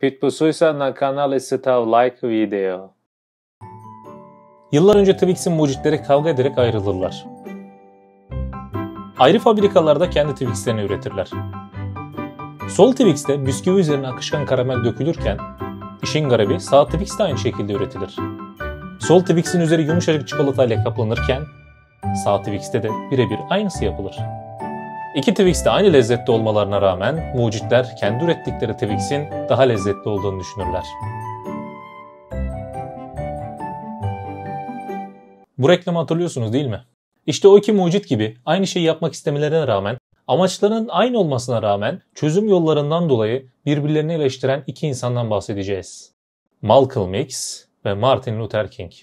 Підписуйся на канал і став like video. Yıllar önce Twix'in mucitleri kavga ederek ayrılırlar. Ayrı fabrikalarda kendi Twix'lerini üretirler. Sol Twix'te bisküvi üzerine akışkan karamel dökülürken, işin garibi sağ Twix de aynı şekilde üretilir. Sol Twix'in üzeri yumuşacık çikolatayla kaplanırken, sağ Twix'te de birebir aynısı yapılır. İki Twix de aynı lezzette olmalarına rağmen mucitler kendi ürettikleri Twix'in daha lezzetli olduğunu düşünürler. Bu reklamı hatırlıyorsunuz değil mi? İşte o iki mucit gibi aynı şeyi yapmak istemelerine rağmen, amaçlarının aynı olmasına rağmen çözüm yollarından dolayı birbirlerini eleştiren iki insandan bahsedeceğiz. Malcolm X ve Martin Luther King.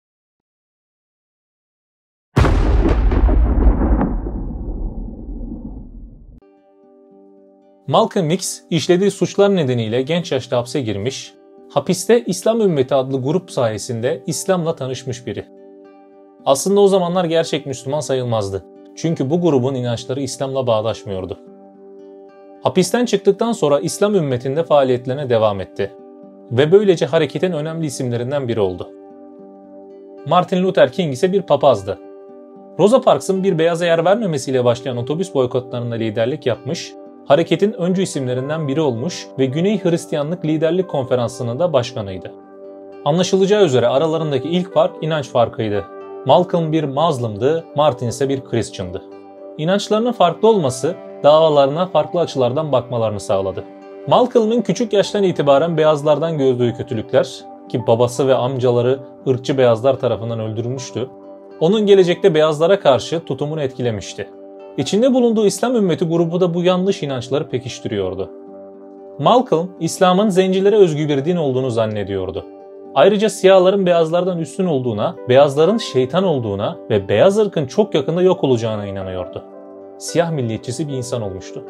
Malcolm X işlediği suçlar nedeniyle genç yaşta hapse girmiş, hapiste İslam Ümmeti adlı grup sayesinde İslam'la tanışmış biri. Aslında o zamanlar gerçek Müslüman sayılmazdı. Çünkü bu grubun inançları İslam'la bağdaşmıyordu. Hapisten çıktıktan sonra İslam ümmetinde faaliyetlerine devam etti. Ve böylece hareketin önemli isimlerinden biri oldu. Martin Luther King ise bir papazdı. Rosa Parks'ın bir beyaza yer vermemesiyle başlayan otobüs boykotlarına liderlik yapmış, hareketin öncü isimlerinden biri olmuş ve Güney Hristiyanlık Liderlik Konferansı'nın da başkanıydı. Anlaşılacağı üzere aralarındaki ilk fark inanç farkıydı. Malcolm bir Muslim'dı, Martin ise bir Christian'dı. İnançlarının farklı olması davalarına farklı açılardan bakmalarını sağladı. Malcolm'ın küçük yaştan itibaren beyazlardan gördüğü kötülükler, ki babası ve amcaları ırkçı beyazlar tarafından öldürülmüştü, onun gelecekte beyazlara karşı tutumunu etkilemişti. İçinde bulunduğu İslam ümmeti grubu da bu yanlış inançları pekiştiriyordu. Malcolm, İslam'ın zencilere özgü bir din olduğunu zannediyordu. Ayrıca siyahların beyazlardan üstün olduğuna, beyazların şeytan olduğuna ve beyaz ırkın çok yakında yok olacağına inanıyordu. Siyah milliyetçisi bir insan olmuştu.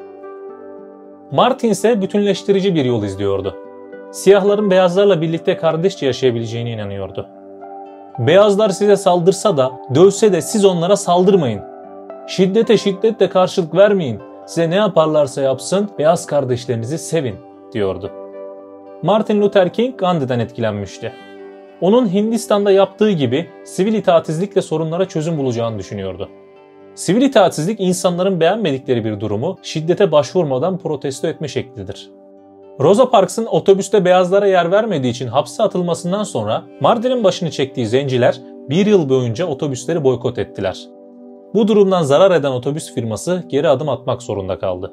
Martin ise bütünleştirici bir yol izliyordu. Siyahların beyazlarla birlikte kardeşçe yaşayabileceğine inanıyordu. Beyazlar size saldırsa da, dövse de siz onlara saldırmayın. Şiddete şiddetle karşılık vermeyin. Size ne yaparlarsa yapsın, beyaz kardeşlerinizi sevin, diyordu. Martin Luther King Gandhi'den etkilenmişti. Onun Hindistan'da yaptığı gibi sivil itaatsizlikle sorunlara çözüm bulacağını düşünüyordu. Sivil itaatsizlik insanların beğenmedikleri bir durumu şiddete başvurmadan protesto etme şeklidir. Rosa Parks'ın otobüste beyazlara yer vermediği için hapse atılmasından sonra Martin'in başını çektiği zenciler bir yıl boyunca otobüsleri boykot ettiler. Bu durumdan zarar eden otobüs firması geri adım atmak zorunda kaldı.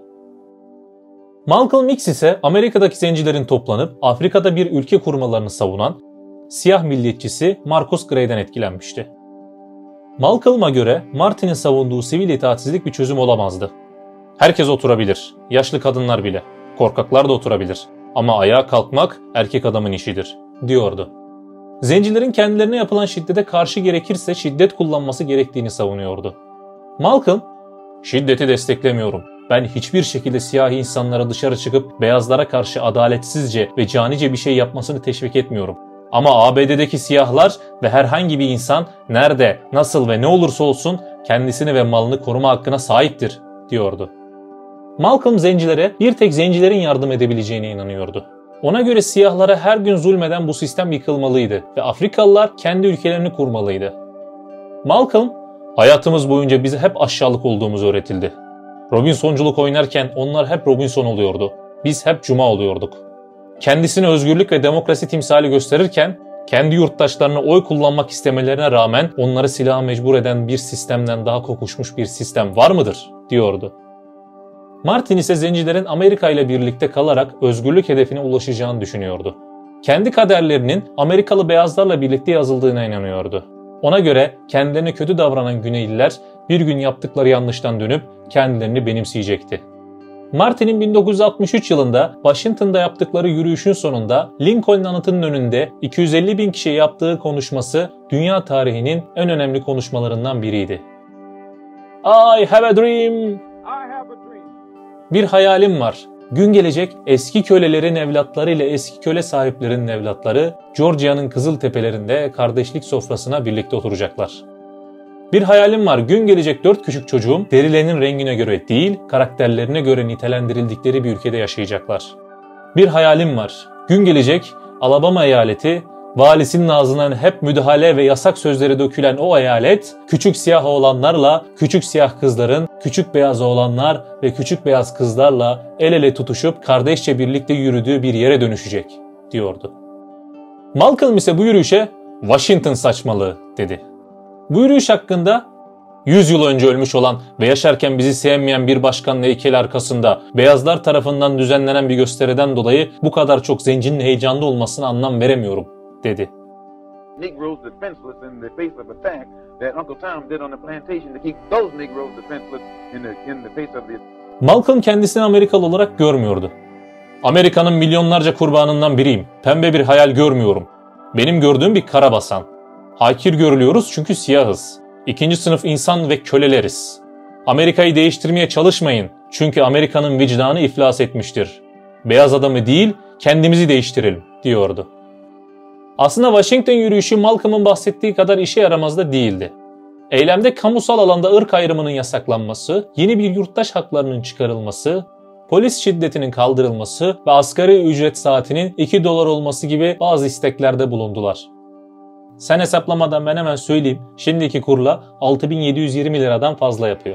Malcolm X ise Amerika'daki zencilerin toplanıp Afrika'da bir ülke kurmalarını savunan siyah milliyetçisi Marcus Gray'den etkilenmişti. Malcolm'a göre Martin'in savunduğu sivil itaatsizlik bir çözüm olamazdı. Herkes oturabilir, yaşlı kadınlar bile, korkaklar da oturabilir ama ayağa kalkmak erkek adamın işidir, diyordu. Zencilerin kendilerine yapılan şiddete karşı gerekirse şiddet kullanması gerektiğini savunuyordu. Malcolm, "Şiddeti desteklemiyorum. Ben hiçbir şekilde siyahi insanlara dışarı çıkıp beyazlara karşı adaletsizce ve canice bir şey yapmasını teşvik etmiyorum. Ama ABD'deki siyahlar ve herhangi bir insan nerede, nasıl ve ne olursa olsun kendisini ve malını koruma hakkına sahiptir," diyordu. Malcolm zencilere bir tek zencilerin yardım edebileceğine inanıyordu. Ona göre siyahlara her gün zulmeden bu sistem yıkılmalıydı ve Afrikalılar kendi ülkelerini kurmalıydı. Malcolm, "Hayatımız boyunca bize hep aşağılık olduğumuz öğretildi. Robinsonculuk oynarken onlar hep Robinson oluyordu. Biz hep Cuma oluyorduk. Kendisini özgürlük ve demokrasi timsali gösterirken kendi yurttaşlarına oy kullanmak istemelerine rağmen onları silaha mecbur eden bir sistemden daha kokuşmuş bir sistem var mıdır?" diyordu. Martin ise zencilerin Amerika ile birlikte kalarak özgürlük hedefine ulaşacağını düşünüyordu. Kendi kaderlerinin Amerikalı beyazlarla birlikte yazıldığına inanıyordu. Ona göre kendilerine kötü davranan Güneyliler bir gün yaptıkları yanlıştan dönüp kendilerini benimseyecekti. Martin'in 1963 yılında Washington'da yaptıkları yürüyüşün sonunda Lincoln anıtının önünde 250 bin kişiye yaptığı konuşması dünya tarihinin en önemli konuşmalarından biriydi. I have a dream. Bir hayalim var. Gün gelecek eski kölelerin evlatları ile eski köle sahiplerinin evlatları Georgia'nın kızıl tepelerinde kardeşlik sofrasına birlikte oturacaklar. Bir hayalim var. Gün gelecek 4 küçük çocuğum derilerinin rengine göre değil, karakterlerine göre nitelendirildikleri bir ülkede yaşayacaklar. Bir hayalim var. Gün gelecek Alabama eyaleti, valisinin ağzından hep müdahale ve yasak sözleri dökülen o eyalet, küçük siyah oğlanlarla, küçük siyah kızların, küçük beyaz oğlanlar ve küçük beyaz kızlarla el ele tutuşup kardeşçe birlikte yürüdüğü bir yere dönüşecek, diyordu. Malcolm ise bu yürüyüşe Washington saçmalığı dedi. Bu yürüyüş hakkında 100 yıl önce ölmüş olan ve yaşarken bizi sevmeyen bir başkanın heykeli arkasında beyazlar tarafından düzenlenen bir gösteriden dolayı bu kadar çok zencinin heyecanlı olmasına anlam veremiyorum, dedi. Negroes defenseless in the face of attack that Uncle Tom did on the plantation to keep those Negroes defenseless in the face of the... Malcolm kendisini Amerikalı olarak görmüyordu. Amerika'nın milyonlarca kurbanından biriyim. Pembe bir hayal görmüyorum. Benim gördüğüm bir karabasan. Hakir görülüyoruz çünkü siyahız. İkinci sınıf insan ve köleleriz. Amerika'yı değiştirmeye çalışmayın. Çünkü Amerika'nın vicdanı iflas etmiştir. Beyaz adamı değil, kendimizi değiştirelim, diyordu. Aslında Washington yürüyüşü Malcolm'ın bahsettiği kadar işe yaramaz da değildi. Eylemde kamusal alanda ırk ayrımının yasaklanması, yeni bir yurttaş haklarının çıkarılması, polis şiddetinin kaldırılması ve asgari ücret saatinin $2 olması gibi bazı isteklerde bulundular. Sen hesaplamadan ben hemen söyleyeyim, şimdiki kurla 6.720 liradan fazla yapıyor.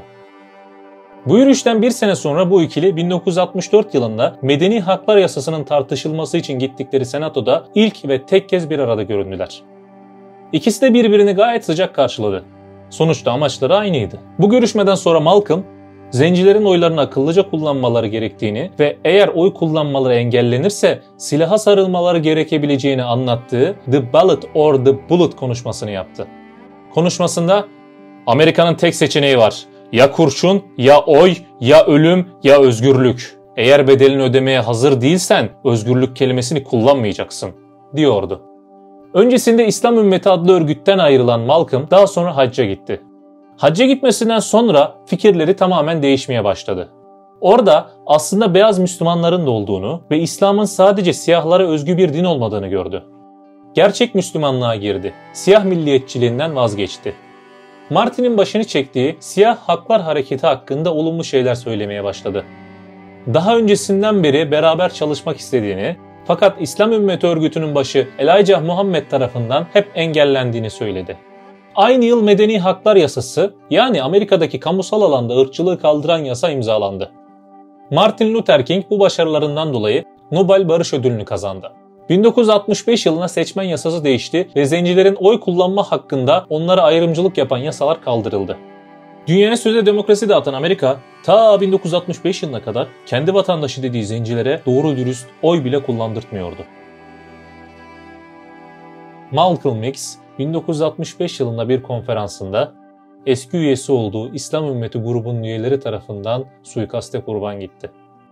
Bu yürüyüşten bir sene sonra bu ikili 1964 yılında Medeni Haklar Yasası'nın tartışılması için gittikleri senatoda ilk ve tek kez bir arada göründüler. İkisi de birbirini gayet sıcak karşıladı. Sonuçta amaçları aynıydı. Bu görüşmeden sonra Malcolm, zencilerin oylarını akıllıca kullanmaları gerektiğini ve eğer oy kullanmaları engellenirse silaha sarılmaları gerekebileceğini anlattığı The Ballot or the Bullet konuşmasını yaptı. Konuşmasında Amerika'nın tek seçeneği var. Ya kurşun, ya oy, ya ölüm, ya özgürlük. Eğer bedelini ödemeye hazır değilsen özgürlük kelimesini kullanmayacaksın, diyordu. Öncesinde İslam Ümmeti adlı örgütten ayrılan Malcolm daha sonra hacca gitti. Hacca gitmesinden sonra fikirleri tamamen değişmeye başladı. Orada aslında beyaz Müslümanların da olduğunu ve İslam'ın sadece siyahlara özgü bir din olmadığını gördü. Gerçek Müslümanlığa girdi. Siyah milliyetçiliğinden vazgeçti. Martin'in başını çektiği Siyah Haklar Hareketi hakkında olumlu şeyler söylemeye başladı. Daha öncesinden beri beraber çalışmak istediğini, fakat İslam Ümmeti Örgütü'nün başı Elijah Muhammed tarafından hep engellendiğini söyledi. Aynı yıl Medeni Haklar Yasası, yani Amerika'daki kamusal alanda ırkçılığı kaldıran yasa imzalandı. Martin Luther King bu başarılarından dolayı Nobel Barış Ödülünü kazandı. 1965 yılına seçmen yasası değişti ve zencilerin oy kullanma hakkında onlara ayrımcılık yapan yasalar kaldırıldı. Dünyaya sözde demokrasi dağıtan Amerika, ta 1965 yılına kadar kendi vatandaşı dediği zencilere doğru dürüst oy bile kullandırtmıyordu. Malcolm X, 1965 yılında bir konferansında eski üyesi olduğu İslam Ümmeti grubunun üyeleri tarafından suikaste kurban gitti.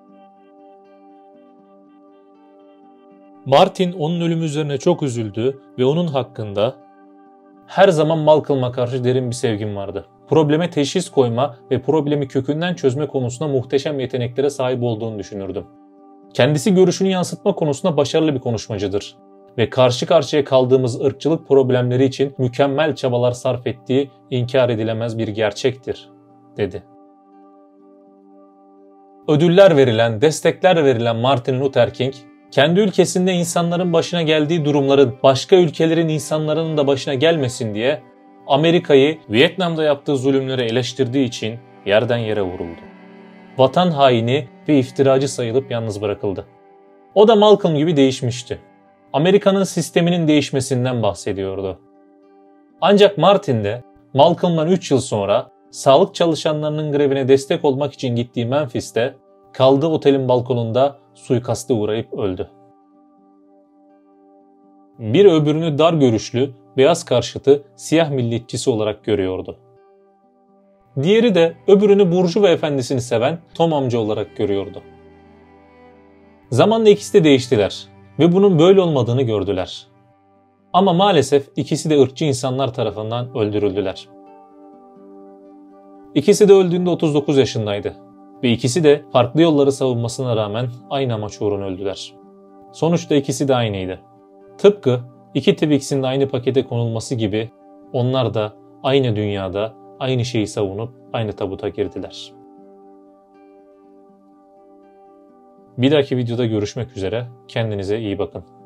Martin onun ölümü üzerine çok üzüldü ve onun hakkında "Her zaman Malcolm'a karşı derin bir sevgim vardı. Probleme teşhis koyma ve problemi kökünden çözme konusunda muhteşem yeteneklere sahip olduğunu düşünürdüm. Kendisi görüşünü yansıtma konusunda başarılı bir konuşmacıdır ve karşı karşıya kaldığımız ırkçılık problemleri için mükemmel çabalar sarf ettiği inkar edilemez bir gerçektir," dedi. Ödüller verilen, destekler verilen Martin Luther King, kendi ülkesinde insanların başına geldiği durumların başka ülkelerin insanların da başına gelmesin diye Amerika'yı Vietnam'da yaptığı zulümleri eleştirdiği için yerden yere vuruldu. Vatan haini ve iftiracı sayılıp yalnız bırakıldı. O da Malcolm gibi değişmişti. Amerika'nın sisteminin değişmesinden bahsediyordu. Ancak Martin de Malcolm'dan 3 yıl sonra sağlık çalışanlarının grevine destek olmak için gittiği Memphis'te kaldığı otelin balkonunda suikaste uğrayıp öldü. Bir öbürünü dar görüşlü, beyaz karşıtı, siyah milliyetçisi olarak görüyordu. Diğeri de öbürünü burjuva efendisini seven Tom amca olarak görüyordu. Zamanla ikisi de değiştiler ve bunun böyle olmadığını gördüler. Ama maalesef ikisi de ırkçı insanlar tarafından öldürüldüler. İkisi de öldüğünde 39 yaşındaydı. Ve ikisi de farklı yolları savunmasına rağmen aynı amaç uğruna öldüler. Sonuçta ikisi de aynıydı. Tıpkı iki Twix'in de aynı pakete konulması gibi onlar da aynı dünyada aynı şeyi savunup aynı tabuta girdiler. Bir dahaki videoda görüşmek üzere. Kendinize iyi bakın.